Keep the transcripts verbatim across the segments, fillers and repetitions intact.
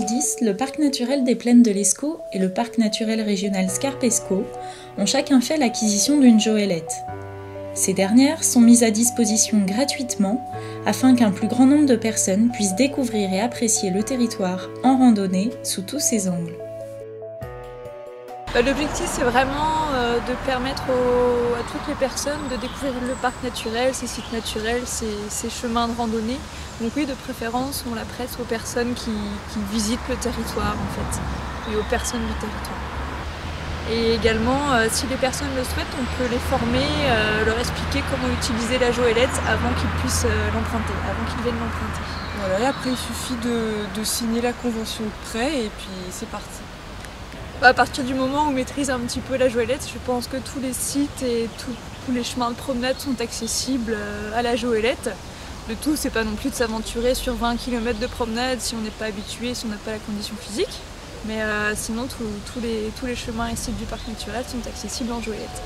dix, le parc naturel des Plaines de l'Escaut et le parc naturel régional Scarpe-Escaut ont chacun fait l'acquisition d'une joëlette. Ces dernières sont mises à disposition gratuitement afin qu'un plus grand nombre de personnes puissent découvrir et apprécier le territoire en randonnée sous tous ses angles. L'objectif, c'est vraiment de permettre aux, à toutes les personnes de découvrir le parc naturel, ses sites naturels, ses, ses chemins de randonnée. Donc oui, de préférence, on la prête aux personnes qui, qui visitent le territoire en fait, et aux personnes du territoire. Et également, euh, si les personnes le souhaitent, on peut les former, euh, leur expliquer comment utiliser la joëlette avant qu'ils puissent euh, l'emprunter, avant qu'ils viennent l'emprunter. Voilà, et après il suffit de, de signer la convention de prêt et puis c'est parti. À partir du moment où on maîtrise un petit peu la joëlette, je pense que tous les sites et tout, tous les chemins de promenade sont accessibles à la joëlette. Le tout, c'est pas non plus de s'aventurer sur vingt kilomètres de promenade si on n'est pas habitué, si on n'a pas la condition physique. Mais euh, sinon, tout, tout les, tous les chemins et sites du parc naturel sont accessibles en joëlette.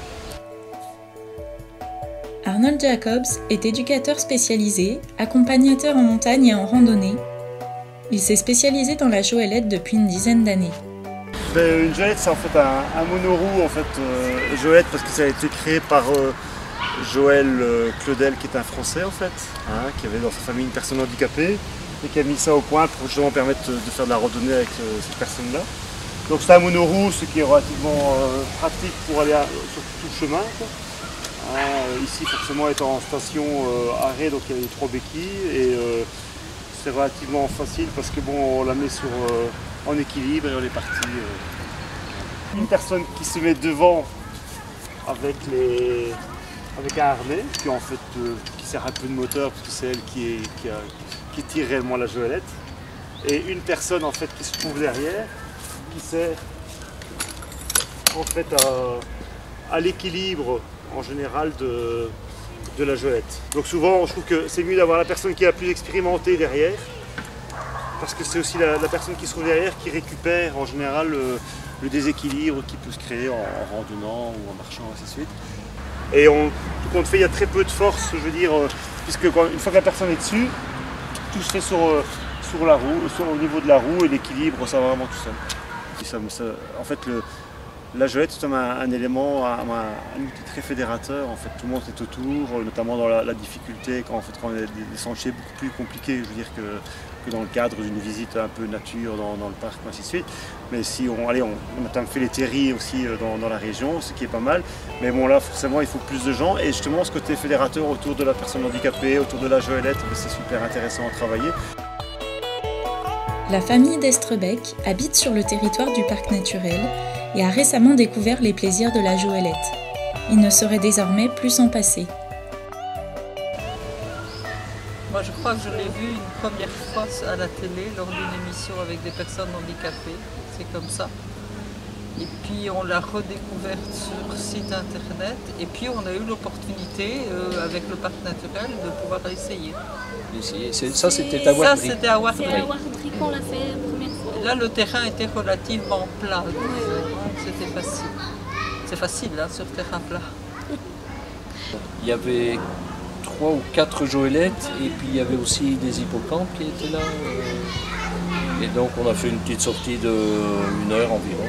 Arnold Jacobs est éducateur spécialisé, accompagnateur en montagne et en randonnée. Il s'est spécialisé dans la joëlette depuis une dizaine d'années. Ben, une joëlette, c'est en fait un, un monoroue, en fait, euh, joëlette, parce que ça a été créé par euh, Joël euh, Claudel, qui est un Français en fait, hein, qui avait dans sa famille une personne handicapée et qui a mis ça au point pour justement permettre de faire de la randonnée avec euh, cette personne-là. Donc c'est un monoroue, ce qui est relativement euh, pratique pour aller à, sur tout le chemin. Hein, ici, forcément, étant en station euh, arrêt, donc il y a les trois béquilles et euh, c'est relativement facile parce que bon, on la met sur euh, en équilibre et on est parti. Euh. Une personne qui se met devant avec, les, avec un harnais qui en fait euh, qui sert un peu de moteur parce que c'est elle qui, est, qui, a, qui tire réellement la joëlette. Et une personne en fait qui se trouve derrière qui sert en fait à, à l'équilibre en général de, de la joëlette. Donc souvent je trouve que c'est mieux d'avoir la personne qui est la plus expérimentée derrière. Parce que c'est aussi la, la personne qui se trouve derrière qui récupère en général le, le déséquilibre qui peut se créer en, en randonnant ou en marchant, ainsi de suite. Et on, tout compte fait, il y a très peu de force, je veux dire, euh, puisque quand, une fois que la personne est dessus, tout se fait sur, euh, sur la roue, sur, au niveau de la roue et l'équilibre, ça va vraiment tout seul. Et ça, ça, en fait, le, la joëlette, c'est un, un élément, un, un outil très fédérateur. En fait, tout le monde est autour, notamment dans la, la difficulté, quand, en fait, quand on a des, des sentiers beaucoup plus compliqués, je veux dire que que dans le cadre d'une visite un peu nature dans, dans le parc, ainsi de suite. Mais si on, allez, on, on a fait les terris aussi dans, dans la région, ce qui est pas mal. Mais bon là, forcément, il faut plus de gens. Et justement, ce côté fédérateur autour de la personne handicapée, autour de la joëlette, c'est super intéressant à travailler. La famille d'Estrebec habite sur le territoire du parc naturel et a récemment découvert les plaisirs de la joëlette. Il ne saurait désormais plus s'en passer. Moi, je crois que je l'ai vu une première fois à la télé lors d'une émission avec des personnes handicapées. C'est comme ça. Et puis, on l'a redécouverte sur site internet. Et puis, on a eu l'opportunité, euh, avec le parc naturel, de pouvoir l'essayer. Ça, c'était à Wardry. Ça, c'était à Wardry. C'est à Wardry qu'on l'a fait la première fois. Là, le terrain était relativement plat. C'était facile. C'est facile, hein, sur terrain plat. Il y avait trois ou quatre joëlettes et puis il y avait aussi des hippocampes qui étaient là. Et donc on a fait une petite sortie de une heure environ.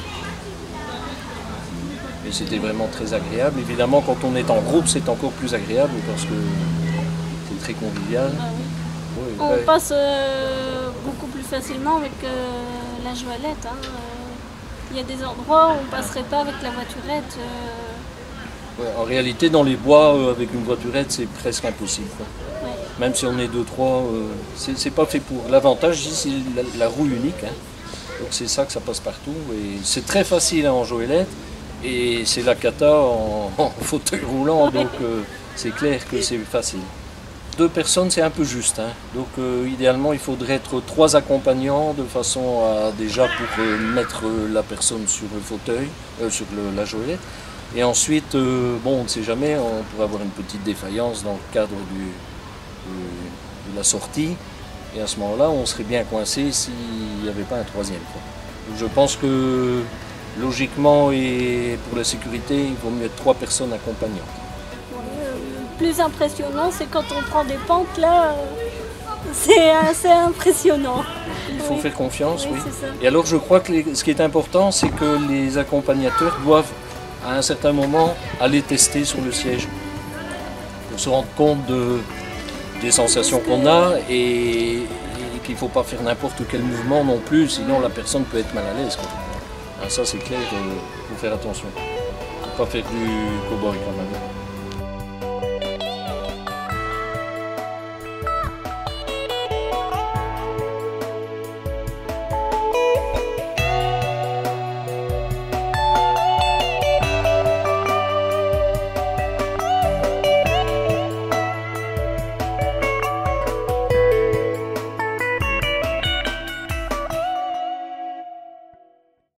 Et c'était vraiment très agréable. Évidemment, quand on est en groupe, c'est encore plus agréable parce que c'est très convivial. Ah oui. Oui, on ouais. passe euh, beaucoup plus facilement avec euh, la joëlette. Hein. Il y a des endroits où on ne passerait pas avec la voiturette. Euh... Ouais, en réalité, dans les bois, euh, avec une voiturette, c'est presque impossible. Quoi. Ouais. Même si on est deux, trois, euh, c'est pas fait pour. L'avantage ici, c'est la, la roue unique. Hein. Donc c'est ça que ça passe partout. Et c'est très facile hein, en joëlette. Et c'est la cata en, en fauteuil roulant. Donc euh, c'est clair que c'est facile. Deux personnes, c'est un peu juste. Hein. Donc euh, idéalement, il faudrait être trois accompagnants de façon à déjà pour euh, mettre la personne sur le fauteuil, euh, sur le, la joëlette. Et ensuite, euh, bon, on ne sait jamais, on pourrait avoir une petite défaillance dans le cadre du, du, de la sortie. Et à ce moment-là, on serait bien coincé s'il n'y avait pas un troisième. Quoi. Donc je pense que logiquement et pour la sécurité, il vaut mieux être trois personnes accompagnantes. Le plus impressionnant, c'est quand on prend des pentes, là, c'est assez impressionnant. faut Oui. faire confiance, Oui, oui. c'est ça. Et alors je crois que les- ce qui est important, c'est que les accompagnateurs doivent à un certain moment aller tester sur le siège pour se rendre compte de, des sensations qu'on a et, et qu'il ne faut pas faire n'importe quel mouvement non plus, sinon la personne peut être mal à l'aise, quoi. Ah, ça c'est clair, il faut faire attention. Il ne faut pas faire du cow-boy quand même.